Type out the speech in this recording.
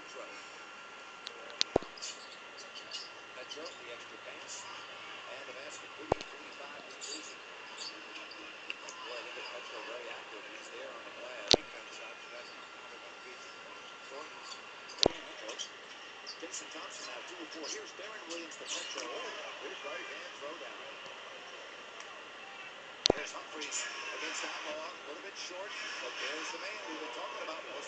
Petro. Petro, the extra pass. And the basket, 38-45, New Jersey. Boy, look at Petro, very active. He's there on the glass. Make that shot, but that's not how they're going to beat Thornton's. Jason Thompson now 2 of 4. Here's Baron Williams to Petro. His right hand throwdown. There's Humphries against Outlaw. A little bit short, but there's the man we've been talking about most